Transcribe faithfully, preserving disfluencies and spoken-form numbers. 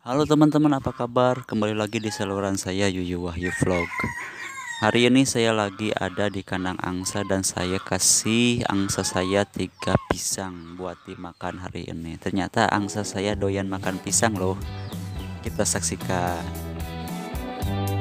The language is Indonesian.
Halo teman-teman, apa kabar? Kembali lagi di saluran saya Yuyu Wahyu Vlog. Hari ini saya lagi ada di kandang angsa dan saya kasih angsa saya tiga pisang buat dimakan hari ini. Ternyata angsa saya doyan makan pisang loh. Kita saksikan.